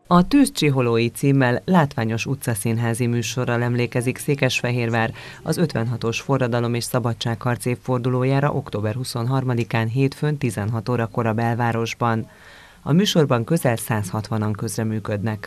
A Tűzcsiholói címmel látványos utcaszínházi műsorral emlékezik Székesfehérvár az 56-os forradalom és szabadságharc évfordulójára október 23-án hétfőn 16 órakor a belvárosban. A műsorban közel 160-an közreműködnek.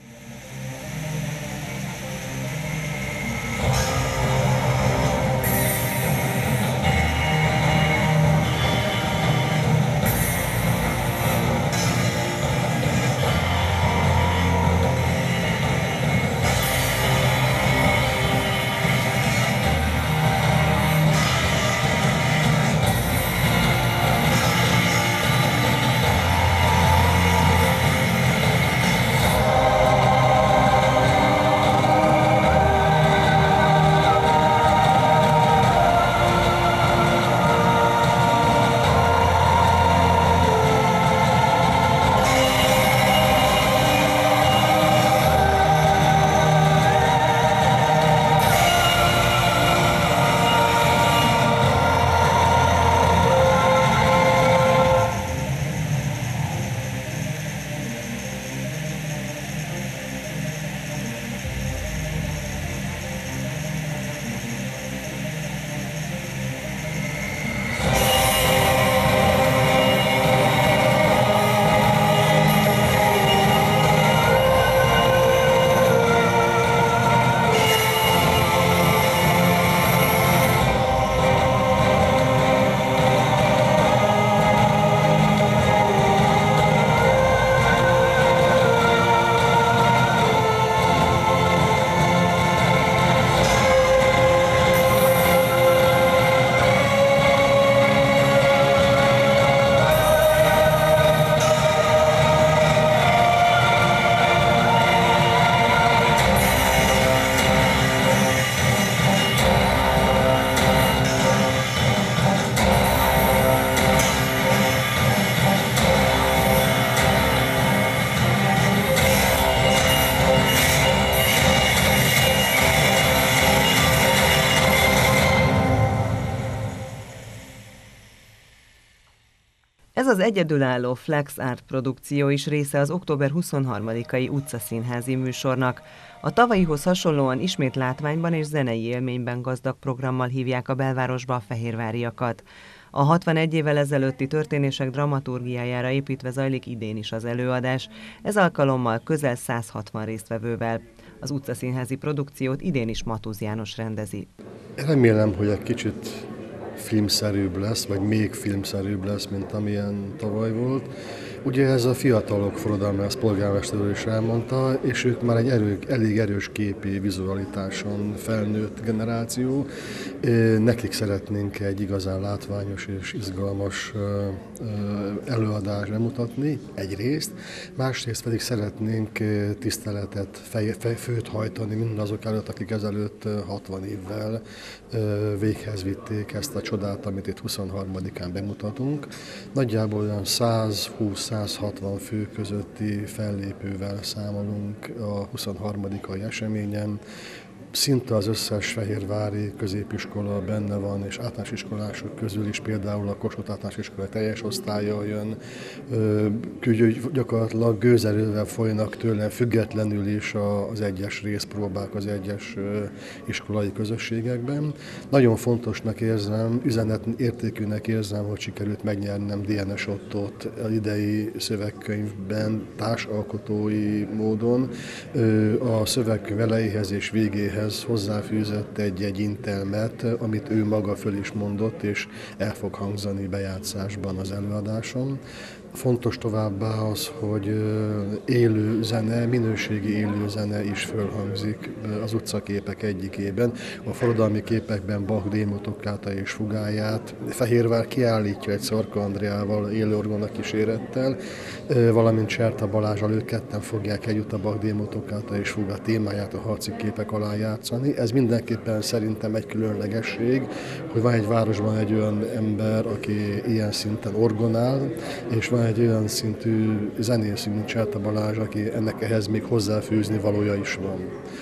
Ez az egyedülálló Flex Art produkció is része az október 23-ai utcaszínházi műsornak. A tavalyihoz hasonlóan ismét látványban és zenei élményben gazdag programmal hívják a belvárosba a fehérváriakat. A 61 évvel ezelőtti történések dramaturgiájára építve zajlik idén is az előadás, ez alkalommal közel 160 résztvevővel. Az utcaszínházi produkciót idén is Matúz János rendezi. Remélem, hogy egy kicsit filmszerűbb lesz, vagy még filmszerűbb lesz, mint amilyen tavaly volt. Ugye ez a fiatalok forradalma, ezt polgármester úr is elmondta, és ők már egy elég erős képi vizualitáson felnőtt generáció. Nekik szeretnénk egy igazán látványos és izgalmas előadást bemutatni egyrészt, másrészt pedig szeretnénk tiszteletet, főt hajtani mindazok előtt, akik ezelőtt 60 évvel véghez vitték ezt a csodát, amit itt 23-án bemutatunk. Nagyjából olyan 120-160 fő közötti fellépővel számolunk a 23-ai eseményen. Szinte az összes fehérvári középiskola benne van, és általános iskolások közül is például a Kossuth általános iskola teljes osztálya jön. Gyakorlatilag gőzerővel folynak tőle függetlenül is az egyes részpróbák az egyes iskolai közösségekben. Nagyon fontosnak érzem, üzenetértékűnek érzem, hogy sikerült megnyernem DNS Ottót az idei szövegkönyvben társalkotói módon. A szövegkönyv elejéhez és végéhez hozzáfűzött egy intelmet, amit ő maga föl is mondott, és el fog hangzani bejátszásban az előadáson. Fontos továbbá az, hogy élő zene, minőségi élő zene is fölhangzik az utcaképek egyikében. A forradalmi képekben Bach démotokkátá és fugáját Fehérvár kiállítja egy Szarka Andreával élőorgona kísérettel, valamint Cserta Balázsral, ők ketten fogják együtt a Bach démotokkátá és fuga témáját a harci képek alá játszani. Ez mindenképpen szerintem egy különlegesség, hogy van egy városban egy olyan ember, aki ilyen szinten orgonál, és van egy olyan szintű zenész, mint Cserta Balázs, aki ehhez még hozzáfűzni valója is van.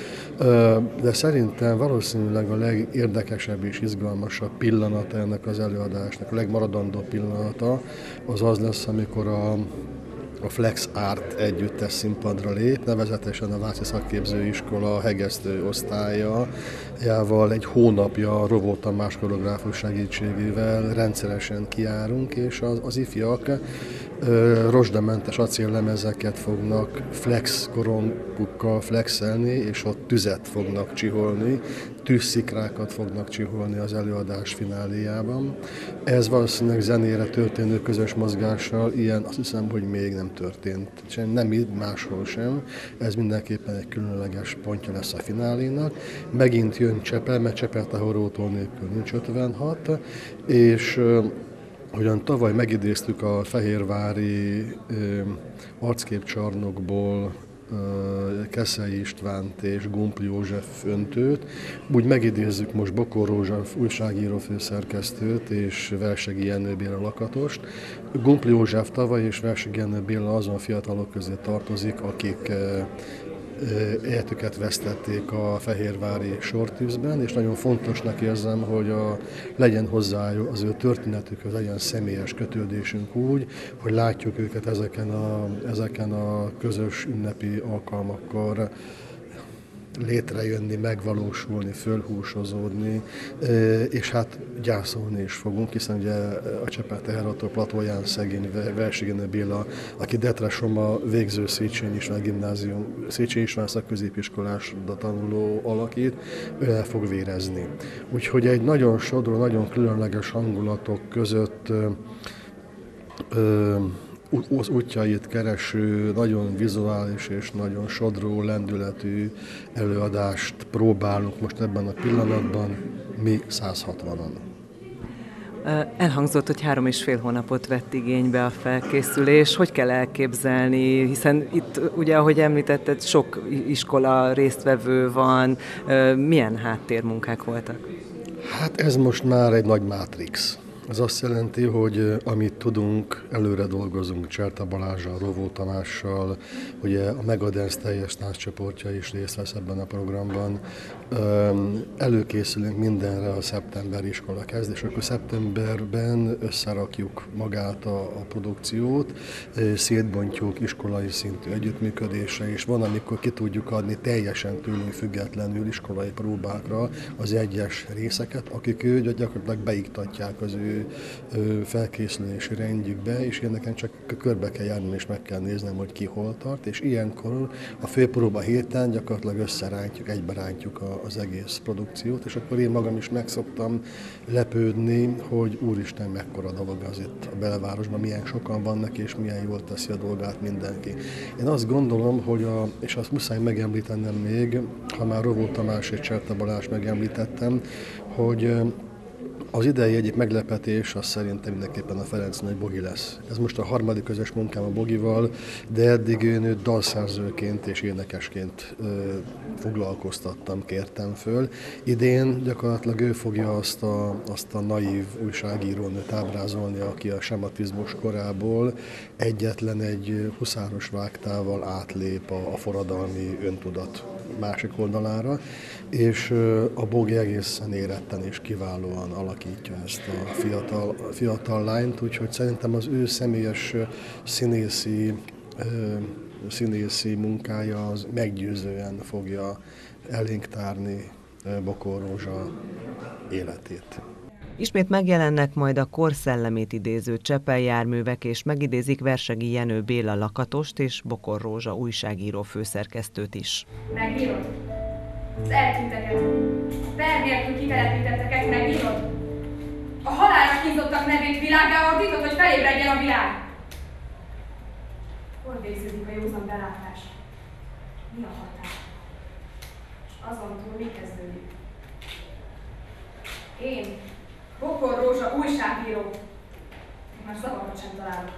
De szerintem valószínűleg a legérdekesebb és izgalmasabb pillanata ennek az előadásnak, a legmaradandó pillanata az az lesz, amikor a Flex Art együttes színpadra lép, nevezetesen a Váci Szakképzőiskola hegesztő osztályával egy hónapja Rovó Tamás koreográfus segítségével rendszeresen kijárunk, és az ifjak rozsdamentes acéllemezeket fognak flex korongukkal flexelni, és ott tüzet fognak csiholni, tűzszikrákat fognak csiholni az előadás fináléjában. Ez valószínűleg zenére történő közös mozgással ilyen, azt hiszem, hogy még nem történt. Nem így, máshol sem. Ez mindenképpen egy különleges pontja lesz a finálénak. Megint jön Csepel, mert Csepel tehorótól nélkül nincs 56, és hogyan tavaly megidéztük a fehérvári arcképcsarnokból Keszei Istvánt és Gumpl József öntőt, úgy megidézzük most Bokor Rózsa újságíró főszerkesztőt és Versegi Jenő Béla Lakatost. Gumpl József tavaly és Versegi Jenő Béla azon fiatalok közé tartozik, akik életüket vesztették a fehérvári sortűzben, és nagyon fontosnak érzem, hogy legyen hozzá az ő történetükhöz, legyen személyes kötődésünk úgy, hogy látjuk őket ezeken a közös ünnepi alkalmakkor létrejönni, megvalósulni, fölhúsozódni, és hát gyászolni is fogunk, hiszen ugye a Csepel teherautó platóján szegény Versegi Jenő Béla, aki Detrasoma végző Széchenyi István gimnázium, Széchenyi István szakközépiskolásra tanuló alakít, ő el fog vérezni. Úgyhogy egy nagyon sodró, nagyon különleges hangulatok között az útjait kereső, nagyon vizuális és nagyon sodró lendületű előadást próbálunk most ebben a pillanatban, mi 160-an. Elhangzott, hogy 3,5 hónapot vett igénybe a felkészülés. Hogy kell elképzelni? Hiszen itt, ugye, ahogy említetted, sok iskola résztvevő van. Milyen háttérmunkák voltak? Hát ez most már egy nagy mátrix. Ez azt jelenti, hogy amit tudunk, előre dolgozunk Cserta Balázssal, Rovó Tamással, ugye a Megadance teljes tánccsoportja is részt vesz ebben a programban. Előkészülünk mindenre, a szeptemberi iskola kezd, és akkor szeptemberben összerakjuk magát a produkciót, szétbontjuk iskolai szintű együttműködésre, és van, amikor ki tudjuk adni teljesen tőlünk függetlenül iskolai próbákra az egyes részeket, akik gyakorlatilag beiktatják az ő felkészülési rendjükbe, és én nekem csak körbe kell járni, és meg kell néznem, hogy ki hol tart, és ilyenkor a főpróba héten gyakorlatilag összerántjuk, egyberántjuk az egész produkciót, és akkor én magam is megszoktam lepődni, hogy úristen, mekkora dolog az itt a belvárosban, milyen sokan vannak, és milyen jól teszi a dolgát mindenki. Én azt gondolom, hogy és azt muszáj megemlítenem még, ha már Rovó Tamás és Cserta Balázs megemlítettem, hogy az idei egyik meglepetés az szerintem mindenképpen a Ferenc Nagy Bogi lesz. Ez most a harmadik közös munkám a Bogival, de eddig én őt dalszerzőként és énekesként foglalkoztattam, kértem föl. Idén gyakorlatilag ő fogja azt a naív újságírónőt ábrázolni, aki a sematizmus korából egyetlen egy huszáros vágtával átlép a forradalmi öntudat másik oldalára, és a Bogi egészen éretten és kiválóan alakítja ezt a fiatal lányt, úgyhogy szerintem az ő személyes színészi munkája az meggyőzően fogja elénk tárni Bokor Rózsa életét. Ismét megjelennek majd a kor szellemét idéző Csepel járművek, és megidézik Versegi Jenő Béla Lakatost és Bokor Rózsa újságíró főszerkesztőt is. Megírod? Az eltűnteket, a per nélkül kitelepítetteket megírod? A halálra kínzottak nevét világá ordítod, hogy felébredjen a világ? Hol végződik a józan belátás? Mi a határ? És azon túl mi kezdődik? Én, Bokor Rózsa újságíró, én már zavarot sem találok.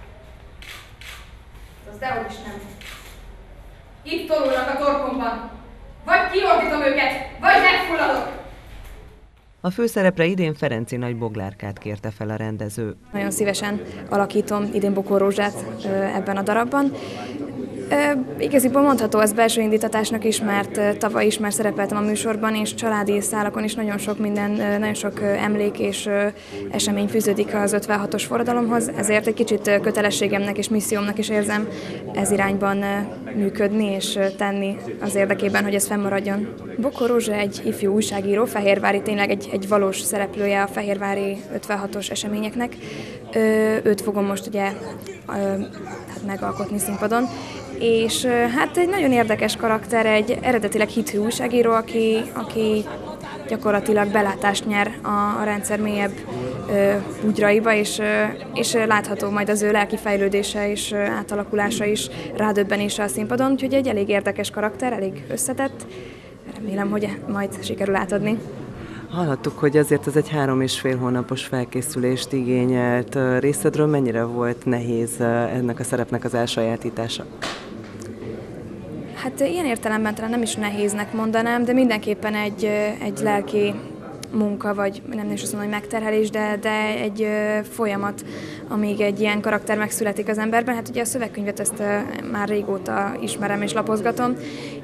Az dehogy is nem. Itt tolulnak a torkomban. Vagy kiordítom őket, vagy megfulladok! A főszerepre idén Ferenczy Nagy Boglárkát kérte fel a rendező. Nagyon szívesen alakítom idén Bokor Rózsát ebben a darabban. Igaziból mondható az belső indítatásnak is, mert tavaly is már szerepeltem a műsorban, és családi szálakon is nagyon sok emlék és esemény fűződik az 56-os forradalomhoz, ezért egy kicsit kötelességemnek és missziómnak is érzem ez irányban működni és tenni az érdekében, hogy ez fennmaradjon. Bokor Rózsa egy ifjú újságíró, fehérvári, tényleg egy valós szereplője a fehérvári 56-os eseményeknek. Őt fogom most ugye megalkotni színpadon. És hát egy nagyon érdekes karakter, egy eredetileg hithű újságíró, aki gyakorlatilag belátást nyer a rendszer mélyebb bugyraiba, és látható majd az ő lelki fejlődése és átalakulása is, rádöbbenése a színpadon, úgyhogy egy elég érdekes karakter, elég összetett, remélem, hogy majd sikerül átadni. Hallhattuk, hogy azért ez egy 3,5 hónapos felkészülést igényelt. Részedről mennyire volt nehéz ennek a szerepnek az elsajátítása? Hát ilyen értelemben talán nem is nehéznek mondanám, de mindenképpen egy lelki munka, vagy nem is azt mondom, hogy megterhelés, de egy folyamat, amíg egy ilyen karakter megszületik az emberben. Hát ugye a szövegkönyvet ezt már régóta ismerem és lapozgatom,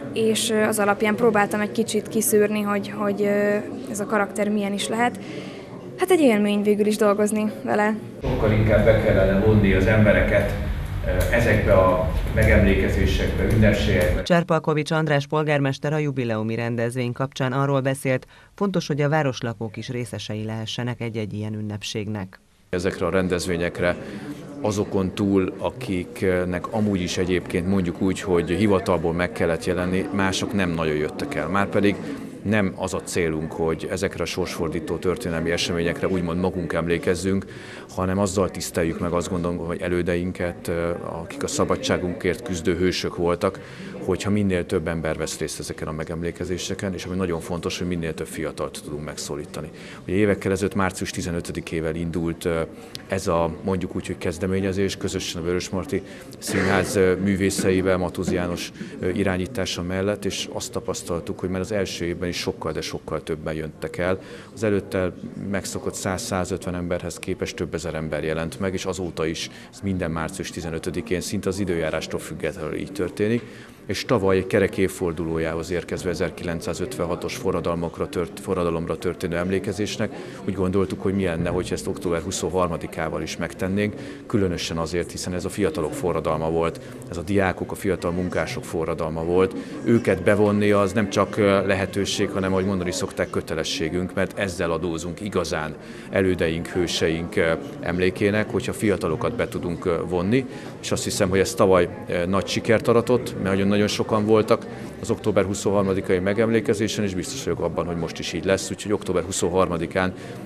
és az alapján próbáltam egy kicsit kiszűrni, hogy ez a karakter milyen is lehet. Hát egy élmény végül is dolgozni vele. Sokkal inkább be kellene vonni az embereket ezekbe a megemlékezésekbe, ünnepségekbe. Cserpalkovics András polgármester a jubileumi rendezvény kapcsán arról beszélt, fontos, hogy a városlakók is részesei lehessenek egy-egy ilyen ünnepségnek. Ezekre a rendezvényekre azokon túl, akiknek amúgy is egyébként mondjuk úgy, hogy hivatalból meg kellett jelenni, mások nem nagyon jöttek el. Márpedig nem az a célunk, hogy ezekre a sorsfordító történelmi eseményekre úgymond magunk emlékezzünk, hanem azzal tiszteljük meg, azt gondolom, hogy elődeinket, akik a szabadságunkért küzdő hősök voltak, hogyha minél több ember vesz részt ezeken a megemlékezéseken, és ami nagyon fontos, hogy minél több fiatalt tudunk megszólítani. Ugye évekkel ezelőtt március 15-ével indult ez a mondjuk úgy, hogy kezdeményezés, közösen a Vörösmarty Színház művészeivel, Matúz János irányítása mellett, és azt tapasztaltuk, hogy már az első évben is sokkal, de sokkal többen jöttek el. Az előtte megszokott 100-150 emberhez képest több ezer ember jelent meg, és azóta is ez minden március 15-én szinte az időjárástól függetlenül így történik. És tavaly egy kerek évfordulójához érkezve 1956-os forradalomra történő emlékezésnek úgy gondoltuk, hogy mi lenne, hogyha ezt október 23-ával is megtennénk, különösen azért, hiszen ez a fiatalok forradalma volt, ez a diákok, a fiatal munkások forradalma volt. Őket bevonni az nem csak lehetőség, hanem, ahogy mondani szokták, kötelességünk, mert ezzel adózunk igazán elődeink, hőseink emlékének, hogyha fiatalokat be tudunk vonni, és azt hiszem, hogy ez tavaly nagy sikert aratott, mert nagyon sokan voltak az október 23-ai megemlékezésen, és biztos vagyok abban, hogy most is így lesz, úgyhogy október 23-án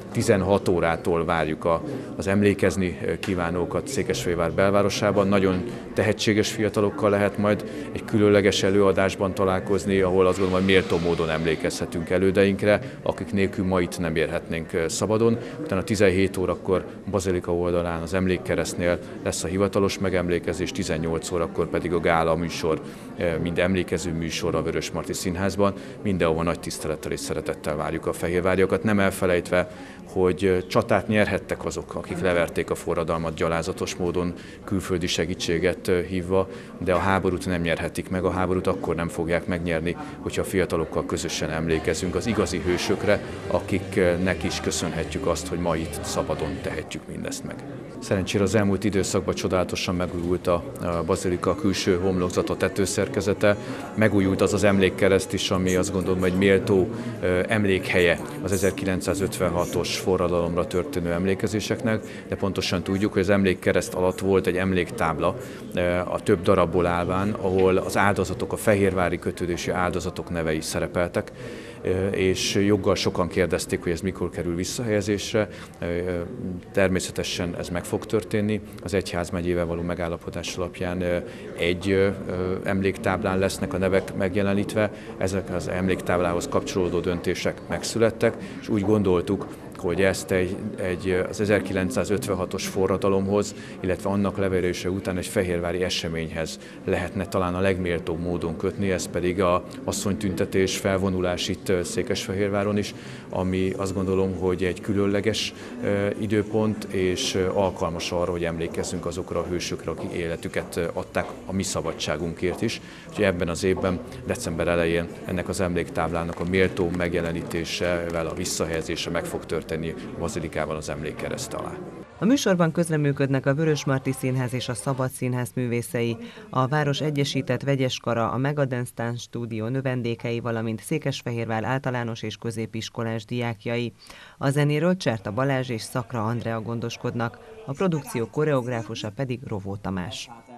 16 órától várjuk az emlékezni kívánókat Székesfehérvár belvárosában. Nagyon tehetséges fiatalokkal lehet majd egy különleges előadásban találkozni, ahol azt gondolom, hogy méltó módon emlékezhetünk elődeinkre, akik nélkül ma itt nem érhetnénk szabadon. Utána 17 órakor Bazilika oldalán az emlékkeresztnél lesz a hivatalos megemlékezés, 18 órakor pedig a gála műsor, mind emlékező műsor a Vörösmarty Színházban. Mindenhol nagy tisztelettel és szeretettel várjuk a fehérváriakat, nem elfelejtve, hogy csatát nyerhettek azok, akik leverték a forradalmat gyalázatos módon, külföldi segítséget hívva, de a háborút nem nyerhetik meg, a háborút akkor nem fogják megnyerni, hogyha a fiatalokkal közösen emlékezünk az igazi hősökre, akiknek is köszönhetjük azt, hogy ma itt szabadon tehetjük mindezt meg. Szerencsére az elmúlt időszakban csodálatosan megújult a bazilika külső homlokzata, tetőszerkezete, megújult az emlékkereszt is, ami azt gondolom egy méltó emlékhelye az 1956-os forradalomra történő emlékezéseknek, de pontosan tudjuk, hogy az emlékkereszt alatt volt egy emléktábla, a több darabból állván, ahol az áldozatok, a fehérvári kötődési áldozatok nevei szerepeltek, és joggal sokan kérdezték, hogy ez mikor kerül visszahelyezésre. Természetesen ez meg fog történni. Az egyházmegyével való megállapodás alapján egy emléktáblán lesznek a nevek megjelenítve, ezek az emléktáblához kapcsolódó döntések megszülettek, és úgy gondoltuk, hogy ezt az 1956-os forradalomhoz, illetve annak leverése után egy fehérvári eseményhez lehetne talán a legméltóbb módon kötni, ez pedig a asszonytüntetés, felvonulás itt Székesfehérváron is, ami azt gondolom, hogy egy különleges időpont, és alkalmas arra, hogy emlékezzünk azokra a hősökre, akik életüket adták a mi szabadságunkért is. Úgyhogy ebben az évben, december elején ennek az emléktáblának a méltó megjelenítésével, a visszahelyezése meg fog történni a bazilikával az emlékkereszt alá. A műsorban közreműködnek a Vörösmarty Színház és a Szabad Színház művészei, a Város Egyesített Vegyeskara, a Megadance Dance Stúdió növendékei, valamint Székesfehérvár általános és középiskolás diákjai. A zenéről Cserta Balázs és Szakra Andrea gondoskodnak, a produkció koreográfusa pedig Rovó Tamás.